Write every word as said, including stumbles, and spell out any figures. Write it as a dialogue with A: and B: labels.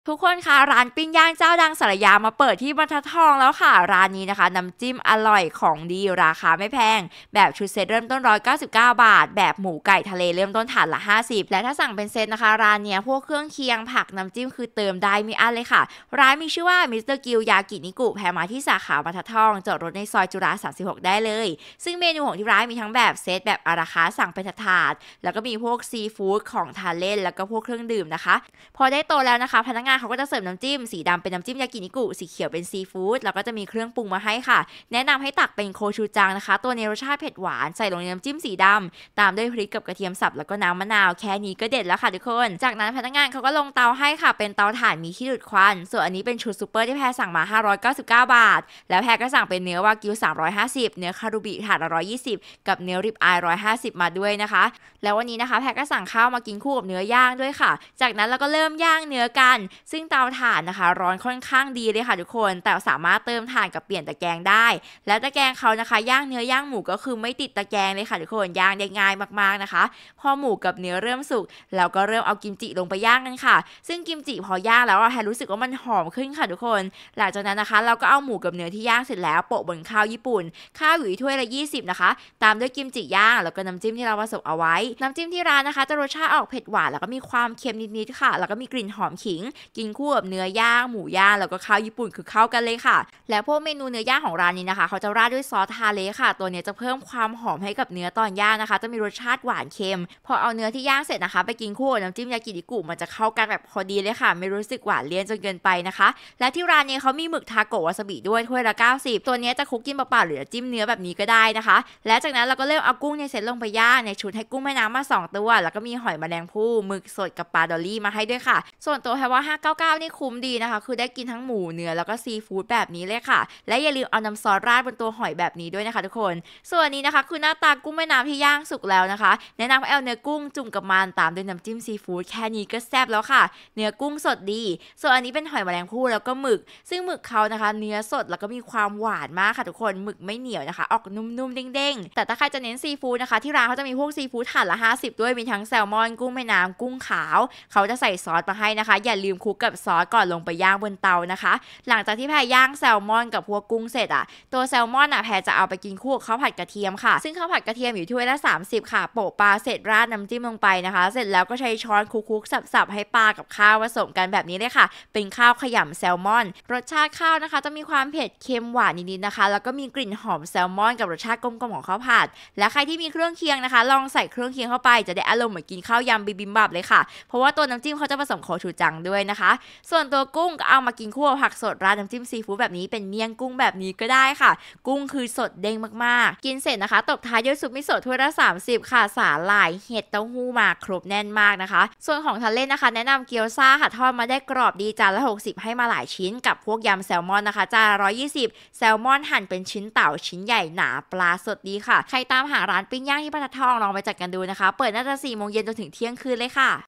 A: ทุกคนคะร้านปิ้งย่างเจ้าดังสารยามาเปิดที่บรรทัดทองแล้วค่ะร้านนี้นะคะน้ำจิ้มอร่อยของดีราคาไม่แพงแบบชุดเซตเริ่มต้นหนึ่งร้อยเก้าสิบเก้าบาทแบบหมูไก่ทะเลเริ่มต้นถาดละห้าสิบและถ้าสั่งเป็นเซตนะคะร้านเนี้ยพวกเครื่องเคียงผักน้ำจิ้มคือเติมได้ไม่อั้นเลยค่ะร้านมีชื่อว่ามิสเตอร์กิวยากินิกุแพรมาที่สาขาบรรทัดทองจอดรถในซอยจุฬาสามสิบหกได้เลยซึ่งเมนูของที่ร้านมีทั้งแบบเซตแบบอาราคาสั่งเป็นถาดแล้วก็มีพวกซีฟู้ดของทานเล่นแล้วก็พวกเครื่องดื่มนะคะพอได้โตแล้วนะคะพนักงานเขาก็จะเสิร์ฟน้ำจิ้มสีดำเป็นน้ำจิ้มยากินิกุสีเขียวเป็นซีฟู้ดแล้วก็จะมีเครื่องปรุงมาให้ค่ะแนะนำให้ตักเป็นโคชูจังนะคะตัวนี้รสชาติเผ็ดหวานใส่ลงในน้ำจิ้มสีดำตามด้วยพริกกับกระเทียมสับแล้วก็น้ำมะนาวแค่นี้ก็เด็ดแล้วค่ะทุกคนจากนั้นพนักงานเขาก็ลงเตาให้ค่ะเป็นเตาถ่านมีที่ดูดควันส่วนอันนี้เป็นชุดซูเปอร์ที่แพรสั่งมาห้าร้อยเก้าสิบเก้าบาทแล้วแพรก็สั่งเป็นเนื้อวากิวสามร้อยห้าสิบเนื้อคารุบิถาดละหนึ่งร้อยยี่สิบกับเนื้อริบอายหนึ่งร้อยห้าสิบมาด้วยนะคะแล้ววันนี้นะคะแพรก็สั่งข้าวมากินคู่กับเนื้อย่างด้วยค่ะจากนั้นเราก็เริ่มย่างเนื้อกันซึ่งเตาถ่านนะคะร้อนค่อนข้างดีเลยค่ะทุกคนแต่สามารถเติมถ่านกับเปลี่ยนตะแกรงได้และตะแกรงเขานะคะย่างเนื้อย่างหมูก็คือไม่ติดตะแกรงเลยค่ะทุกคนย่างได้ง่ายมากๆนะคะพอหมูกับเนื้อเริ่มสุกเราก็เริ่มเอากิมจิลงไปย่างกันค่ะซึ่งกิมจิพอย่างแล้วแพรรู้สึกว่ามันหอมขึ้นค่ะทุกคนหลังจากนั้นนะคะเราก็เอาหมูกับเนื้อที่ย่างเสร็จแล้วโปะบนข้าวญี่ปุ่นข้าวอยู่ที่ถ้วยละยี่สิบนะคะตามด้วยกิมจิย่างแล้วก็น้ำจิ้มที่เราผสมเอาไว้น้ำจิ้มที่ร้านนะคะจะรสชาติออกเผ็ดหวานแล้วก็มีความเค็มนิดๆค่ะแล้วก็มีกลิ่นหอมขิงกินคู่กับเนื้อย่างหมูย่างแล้วก็ข้าวญี่ปุ่นคือเข้ากันเลยค่ะแล้วพวกเมนูเนื้อย่างของร้านนี้นะคะเขาจะราดด้วยซอสทาเลค่ะตัวนี้จะเพิ่มความหอมให้กับเนื้อตอนย่างนะคะจะมีรสชาติหวานเค็มพอเอาเนื้อที่ย่างเสร็จนะคะไปกินคู่กับน้ำจิ้มยากินิกุมันจะเข้ากันแบบพอดีเลยค่ะไม่รู้สึกหวานเลี่ยนจนเกินไปนะคะและที่ร้านนี้เขามีหมึกทาโกะวาซาบิด้วยถ้วยละเก้าสิบตัวนี้จะคลุกกินเปล่าๆหรือจิ้มเนื้อแบบนี้ก็ได้นะคะและจากนั้นเราก็เริ่มเอากุ้งในเซตลงไปย่างในชุดให้กุ้งแม่น้ำมาสองตัวแล้วก็มีหอยแมลงภู่หมึกสดกับปลาดอลลี่มาให้ด้วยค่ะส่วนตัวแพรว่าห้าร้อยเก้าสิบเก้านี่คุ้มดีนะคะคือได้กินทั้งหมูเนื้อแล้วก็ซีฟู้ดแบบนี้เลยค่ะและอย่าลืมเอาน้ำซอสราดบนตัวหอยแบบนี้ด้วยนะคะทุกคนส่วนนี้นะคะคือหน้าตากุ้งแม่น้ำที่ย่างสุกแล้วนะคะแนะนำให้เอาเนื้อกุ้งจุ่มกับมันตามด้วยน้ำจิ้มซีฟู้ดแค่นี้ก็แซ่บแล้วค่ะเนื้อกุ้งสดดีส่วนอันนี้เป็นหอยแมลงภู่แล้วก็หมึกซึ่งหมึกเขานะคะเนื้อสดแล้วก็มีความหวานมากค่ะทุกคนหมึกไม่เหนียวนะคะออกนุ่มๆเด้งๆแต่ถ้าใครจะเน้นซีฟู้ดนะคะที่ร้านเขาจะมีพวกซีฟู้ดถาดละห้าสิบด้วยมีทั้งแซลมอนกุ้งแม่น้ำกุ้งขาวเขาจะใส่ซอสมาให้นะคะอย่าลืมคลุกกับซอสก่อนลงไปย่างบนเตานะคะหลังจากที่แพรย่างแซลมอนกับพวกกุ้งเสร็จอ่ะตัวแซลมอนอ่ะแพรจะเอาไปกินคู่กับข้าวผัดกระเทียมค่ะซึ่งข้าวผัดกระเทียมอยู่ถ้วยละสามสิบค่ะโปะปลาเสร็จราดน้ำจิ้มลงไปนะคะเสร็จแล้วก็ใช้ช้อนคลุกๆสับๆให้ปลากับข้าวผสมกันแบบนี้เลยค่ะเป็นข้าวขยำแซลมอนรสชาติข้าวนะคะจะมีความเผ็ดเค็มหวานนิดๆนะคะแล้วก็มีกลิ่นหอมแซลมอนกับรสชาติกลมๆของข้าวผัดและใครที่มีเครื่องเคียงนะคะลองใส่เครื่องเคียงเข้าไปจะได้อารมณ์เหมือนกินข้าวยำบิบิมบับเลยค่ะเพราะว่าตัวน้ำจิ้มเขาจะผสมโคชูจังด้วยนะคะส่วนตัวกุ้งก็เอามากินคู่กับผักสดราดน้ำจิ้มซีฟู้ดแบบนี้เป็นเมี่ยงกุ้งแบบนี้ก็ได้ค่ะกุ้งคือสดเด้งมากๆกินเสร็จนะคะตบท้ายด้วยซุปมิโซะถ้วยละสามสิบค่ะสาหร่ายเห็ดเต้าหู้มาครบแน่นมากนะคะส่วนของทะเลนะคะแนะนำเกี๊ยวซ่าค่ะทอดมาได้กรอบดีจานละหกสิบให้มาหลายชิ้นกับพวกยำแซลมอนนะคะจานละหนึ่งร้อยยี่สิบแซลมอนหั่นเป็นชิ้นเต่าชิ้นใหญ่หนาปลาสดดีค่ะใครตามหาร้านปิ้งย่างที่บรรทัดทองลองไปจัดกันดูนะคะเปิดน่าจะสี่โมงเย็นจนถึงเที่ยงคืนเลยค่ะ